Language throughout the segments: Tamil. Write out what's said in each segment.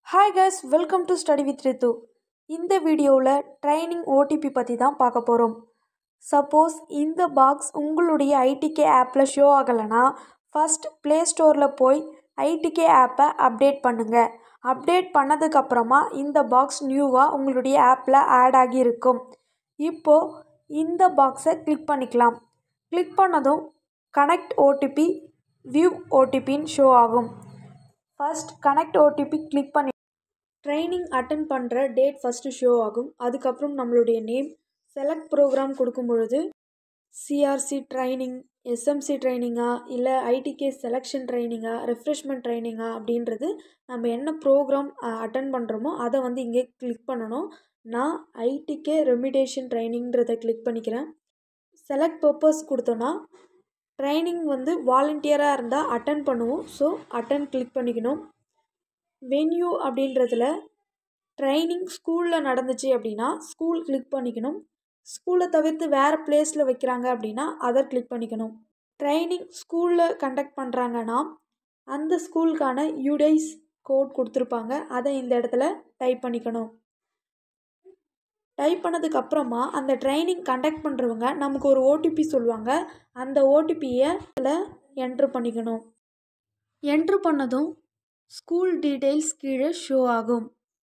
Hi guys, welcome to Study with Ritu. இந்த வீடியோவில் ட்ரைனிங் ஓடிபி பற்றி தான் பார்க்க போகிறோம். சப்போஸ் இந்த பாக்ஸ் உங்களுடைய ஐடிகே ஆப்பில் ஷோ ஆகலைன்னா ஃபஸ்ட் ப்ளே ஸ்டோரில் போய் ஐடிகே ஆப்பை அப்டேட் பண்ணுங்கள். அப்டேட் பண்ணதுக்கப்புறமா இந்த பாக்ஸ் நியூவாக உங்களுடைய ஆப்பில் ஆட் ஆகி இருக்கும். இப்போது இந்த பாக்ஸை கிளிக் பண்ணிக்கலாம். கிளிக் பண்ணதும் கனெக்ட் ஓடிபி, வியூ ஓடிபின்னு ஷோ ஆகும். ஃபஸ்ட் கனெக்ட் ஓடிபி கிளிக் பண்ணி ட்ரைனிங் அட்டன் பண்ணுற டேட் ஃபஸ்ட்டு ஷோ ஆகும். அதுக்கப்புறம் நம்மளுடைய நேம், செலக்ட் ப்ரோக்ராம் கொடுக்கும் பொழுது சிஆர்சி ட்ரைனிங், எஸ்எம்சி ட்ரைனிங்கா இல்லை ஐடிகே செலெக்ஷன் ட்ரைனிங்கா, ரெஃப்ரெஷ்மெண்ட் ட்ரைனிங்கா அப்படின்றது நம்ம என்ன ப்ரோக்ராம் அட்டன் பண்ணுறோமோ அதை இங்கே கிளிக் பண்ணணும். நான் ஐடிகே ரெமிடேஷன் ட்ரைனிங்கிறத கிளிக் பண்ணிக்கிறேன். செலக்ட் பர்பஸ் கொடுத்தோன்னா ட்ரைனிங் வாலண்டியராக இருந்தால் அட்டன் பண்ணுவோம். ஸோ அட்டன் கிளிக் பண்ணிக்கணும். வென்யூ அப்படின்றதுல ட்ரைனிங் ஸ்கூலில் நடந்துச்சு அப்படின்னா ஸ்கூல் கிளிக் பண்ணிக்கணும். ஸ்கூலை தவிர்த்து வேறு பிளேஸில் வைக்கிறாங்க அப்படின்னா அதை கிளிக் பண்ணிக்கணும். ட்ரைனிங் ஸ்கூலில் கண்டக்ட் பண்ணுறாங்கன்னா அந்த ஸ்கூலுக்கான யூடைஸ் கோட் கொடுத்துருப்பாங்க, அதை இந்த இடத்துல டைப் பண்ணிக்கணும். டைப் பண்ணதுக்கப்புறமா அந்த ட்ரைனிங் கண்டக்ட் பண்ணுறவங்க நமக்கு ஒரு ஓடிபி சொல்லுவாங்க. அந்த ஓடிபியை என்ட்ரு பண்ணிக்கணும். என்ட்ரு பண்ணதும் ஸ்கூல் டீட்டெயில்ஸ் கீழே ஷோ ஆகும்.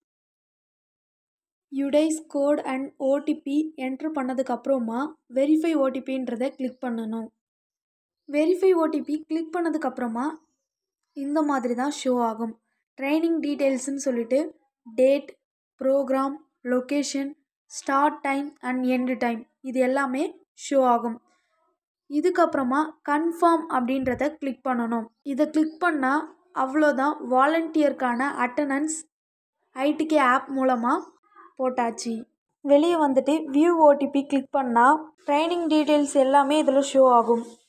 UDISE code and OTP enter பண்ணதுக்கப்புறமா வெரிஃபை ஓடிபின்றதை கிளிக் பண்ணணும். வெரிஃபை ஓடிபி கிளிக் பண்ணதுக்கப்புறமா இந்த மாதிரி தான் ஷோ ஆகும். ட்ரைனிங் டீட்டெயில்ஸ்னு சொல்லிட்டு date, programme, location, start time and end time இது எல்லாமே ஷோ ஆகும். இதுக்கப்புறமா கன்ஃபார்ம் அப்படின்றத கிளிக் பண்ணணும். இதை கிளிக் பண்ணால் அவ்வளோதான், வாலண்டியருக்கான அட்டண்டன்ஸ் ஐடிகே ஆப் மூலமாக போட்டாச்சு. வெளியே வந்துட்டு வியூ ஓடிபி கிளிக் பண்ணால் ட்ரைனிங் டீட்டெயில்ஸ் எல்லாமே இதில் ஷோ ஆகும்.